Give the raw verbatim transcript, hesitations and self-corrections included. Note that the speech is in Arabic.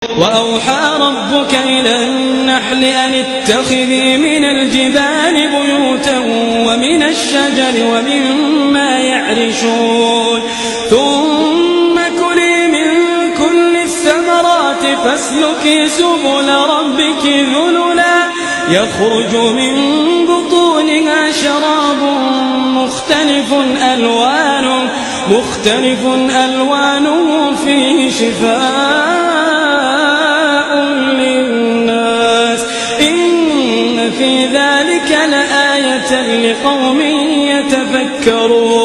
وأوحى ربك إلى النحل أن اتخذي من الجبال بيوتا ومن الشجر ومما يعرشون ثم كلي من كل الثمرات فاسلكي سبل ربك ذللا يخرج من بطونها شراب مختلف ألوانه مختلف ألوانه فيه شفاء للناس إن في ذلك لآية لقوم يتفكرون